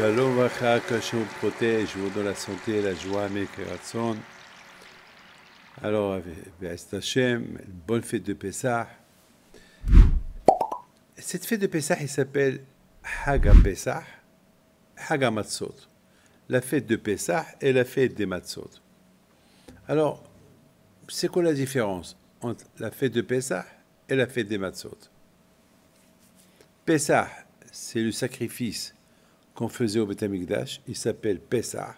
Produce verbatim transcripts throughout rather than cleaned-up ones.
Shalom Vacha, que Hashem vous protège, vous donne la santé, la joie, mes Ratson. Alors, Be'ez Hashem, bonne fête de Pessah. Cette fête de Pessah, il s'appelle Haga Pessah, Haga Matzot. La fête de Pessah et la fête des Matzot. Alors, c'est quoi la différence entre la fête de Pessah et la fête des Matzot? Pessah, c'est le sacrifice qu'on faisait au Beth Amikdash, il s'appelle Pessah.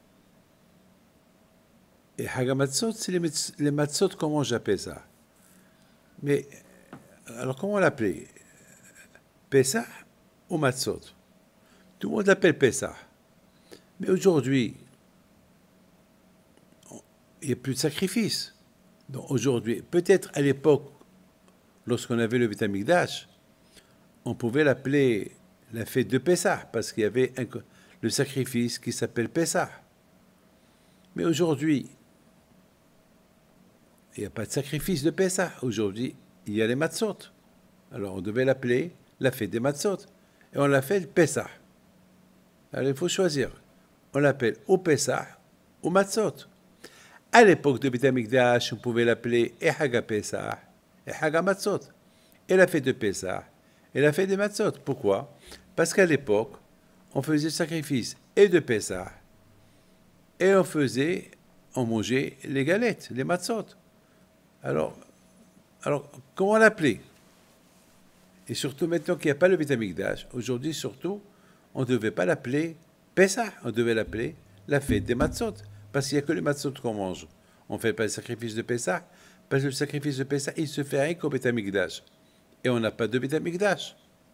Et Hagamatzot, c'est les, les matzot qu'on mange à Pessah. Mais, alors comment on l'appelait? Pessah ou matzot? Tout le monde l'appelle Pessah. Mais aujourd'hui, il n'y a plus de sacrifice. Donc aujourd'hui, peut-être à l'époque, lorsqu'on avait le Beth Amikdash, on pouvait l'appeler la fête de Pessah, parce qu'il y avait un, le sacrifice qui s'appelle Pessah. Mais aujourd'hui, il n'y a pas de sacrifice de Pessah. Aujourd'hui, il y a les matzot. Alors on devait l'appeler la fête des matzot. Et on l'appelle Pessah. Alors il faut choisir. On l'appelle ou Pessah ou matzot. À l'époque de Beth Amikdash, on pouvait l'appeler et Haga Pessah et Haga Matzot. Et la fête de Pessah et la fête des matzot. Pourquoi? Parce qu'à l'époque, on faisait le sacrifice et de Pessah, et on faisait, on mangeait les galettes, les matzot. Alors, alors comment l'appeler? Et surtout maintenant qu'il n'y a pas le Beth Amikdash, aujourd'hui surtout, on ne devait pas l'appeler Pessah, on devait l'appeler la fête des matzot, parce qu'il n'y a que les matzot qu'on mange. On ne fait pas le sacrifice de Pessah, parce que le sacrifice de Pessah, il se fait rien qu'au Beth Amikdash. Et on n'a pas de Beth Amikdash.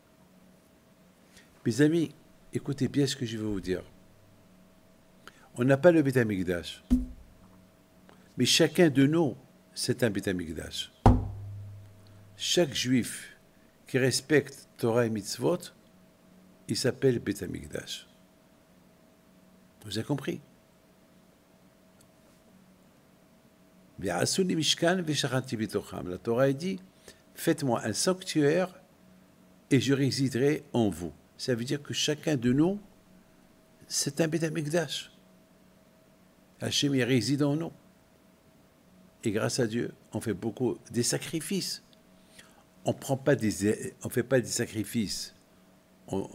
Mes amis, écoutez bien ce que je vais vous dire. On n'a pas le Beth Amikdash. Mais chacun de nous, c'est un Beth Amikdash. Chaque juif qui respecte Torah et Mitzvot, il s'appelle Beth Amikdash. Vous avez compris? La Torah dit, faites-moi un sanctuaire et je résiderai en vous. Ça veut dire que chacun de nous, c'est un Beth Amikdash. Hachem, il réside en nous. Et grâce à Dieu, on fait beaucoup des sacrifices. On prend pas des, on fait pas des sacrifices. On,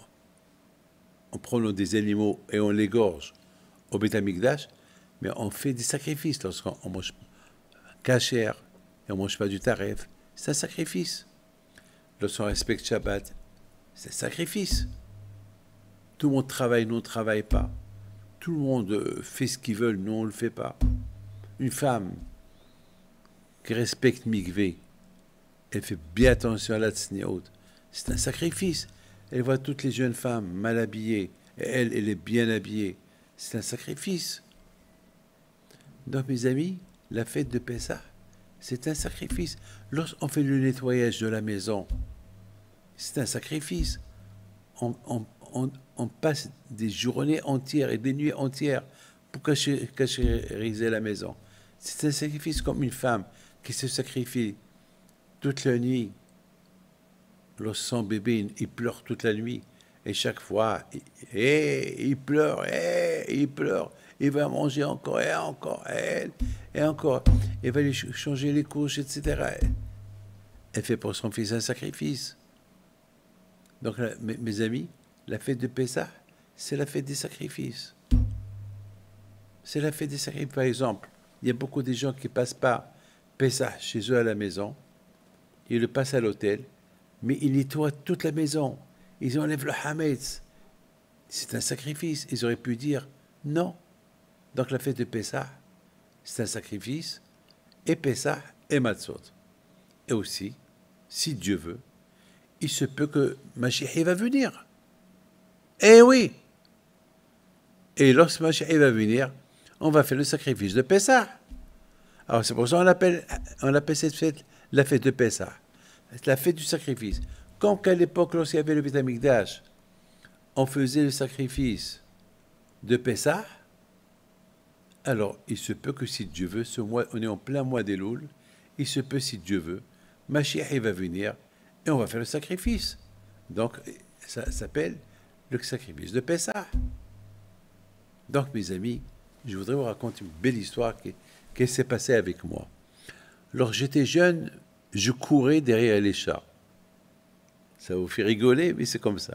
on prend des animaux et on les gorge au Beth Amikdash, mais on fait des sacrifices lorsqu'on mange kasher et on mange pas du taref. C'est un sacrifice. Lorsqu'on respecte Shabbat, c'est un sacrifice. Tout le monde travaille, nous on ne travaille pas. Tout le monde fait ce qu'ils veulent, nous on ne le fait pas. Une femme qui respecte Mikvé, elle fait bien attention à la tsniout. C'est un sacrifice. Elle voit toutes les jeunes femmes mal habillées, et elle, elle est bien habillée. C'est un sacrifice. Donc mes amis, la fête de Pessah, c'est un sacrifice. Lorsqu'on fait le nettoyage de la maison, c'est un sacrifice. On, on, on, on passe des journées entières et des nuits entières pour cacher, cachériser la maison. C'est un sacrifice comme une femme qui se sacrifie toute la nuit. Lorsque son bébé, il pleure toute la nuit. Et chaque fois, il, et, il pleure, et, il pleure. Il va manger encore, et encore, et, et encore. Il va lui changer les couches, et cetera. Elle fait pour son fils un sacrifice. Donc, mes, mes amis, la fête de Pessah, c'est la fête des sacrifices. C'est la fête des sacrifices. Par exemple, il y a beaucoup de gens qui ne passent pas Pessah chez eux à la maison. Ils le passent à l'hôtel, mais ils nettoient toute la maison. Ils enlèvent le hametz. C'est un sacrifice. Ils auraient pu dire non. Donc la fête de Pessah, c'est un sacrifice, et Pessah et Matzot. Et aussi, si Dieu veut, il se peut que Mashiach va venir. Eh oui! Et lorsque Mashiach va venir, on va faire le sacrifice de Pessah. Alors c'est pour ça qu'on appelle, on appelle cette fête la fête de Pessah. C'est la fête du sacrifice. Comme qu'à l'époque, lorsqu'il y avait le Beth Amikdash, on faisait le sacrifice de Pessah, alors il se peut que si Dieu veut, ce mois, on est en plein mois d'Elul, il se peut si Dieu veut, Mashiach va venir et on va faire le sacrifice. Donc ça s'appelle le sacrifice de Pessah. Donc, mes amis, je voudrais vous raconter une belle histoire qui, qui s'est passée avec moi. Lorsque j'étais jeune, je courais derrière les chats. Ça vous fait rigoler, mais c'est comme ça.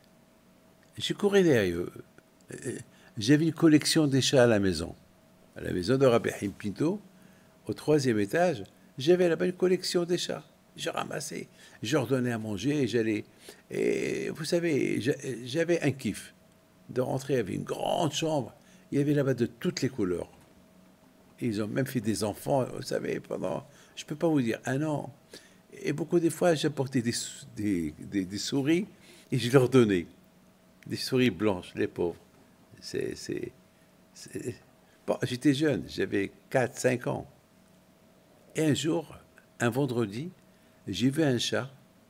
Je courais derrière eux. J'avais une collection des chats à la maison. À la maison de Rabbi Haïm Pinto, au troisième étage, j'avais là-bas une collection des chats. Je ramassais, je leur donnais à manger, et j'allais... Et vous savez, j'avais un kiff de rentrer. Il y avait une grande chambre. Il y avait là-bas de toutes les couleurs. Et ils ont même fait des enfants, vous savez, pendant, je ne peux pas vous dire, un an. Et beaucoup des fois, j'apportais des, des, des, des souris et je leur donnais. Des souris blanches, les pauvres. C'est, c'est, c'est... Bon, j'étais jeune, j'avais quatre cinq ans. Et un jour, un vendredi, j'ai vu un chat.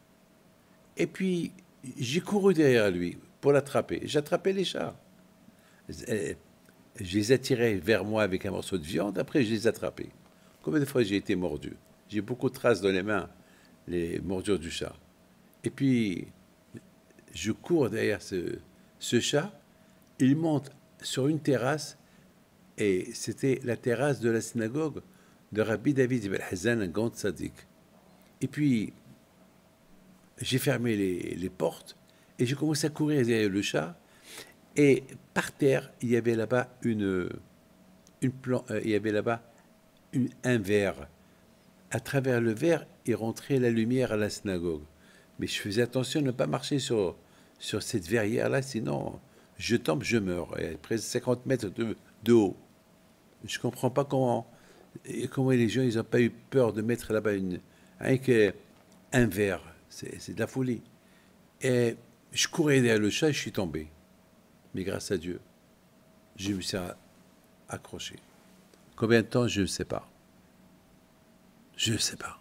Et puis, j'ai couru derrière lui pour l'attraper. J'attrapais les chats. Je les attirais vers moi avec un morceau de viande. Après, je les attrapais. Combien de fois j'ai été mordu? J'ai beaucoup de traces dans les mains, les morsures du chat. Et puis, je cours derrière ce, ce chat. Il monte sur une terrasse. Et c'était la terrasse de la synagogue de Rabbi David Ibn Hazan, un grand tzaddik. Et puis, j'ai fermé les, les portes et j'ai commencé à courir derrière le chat. Et par terre, il y avait là-bas une, une plan, euh, il y avait là-bas une, un verre. À travers le verre, il rentrait la lumière à la synagogue. Mais je faisais attention à ne pas marcher sur, sur cette verrière-là, sinon je tombe, je meurs. Il y a presque cinquante mètres de, de haut. Je ne comprends pas comment, comment les gens ils n'ont pas eu peur de mettre là-bas une, avec un verre. C'est, c'est de la folie. Et je courais derrière le chat et je suis tombé. Mais grâce à Dieu, je me suis accroché. Combien de temps, je ne sais pas. Je ne sais pas.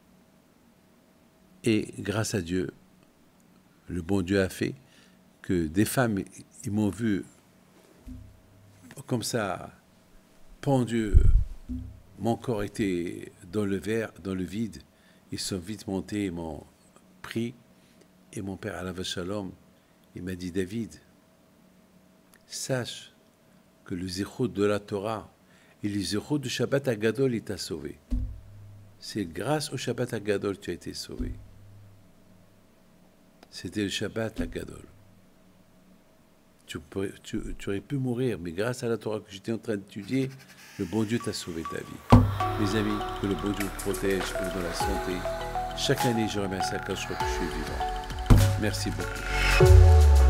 Et grâce à Dieu, le bon Dieu a fait que des femmes, ils m'ont vu comme ça, pendu. Mon corps était dans le verre, dans le vide. Ils sont vite montés, ils m'ont pris. Et mon père, Alav Shalom, il m'a dit, David, sache que le zéro de la Torah et le zéro du Shabbat Agadol, il t'a sauvé. C'est grâce au Shabbat Agadol que tu as été sauvé. C'était le Shabbat Agadol. Tu, tu, tu aurais pu mourir, mais grâce à la Torah que j'étais en train d'étudier, le bon Dieu t'a sauvé ta vie. Mes amis, que le bon Dieu vous protège, que vous dans la santé. Chaque année, je remercie à Kadosh que je suis vivant. Merci beaucoup.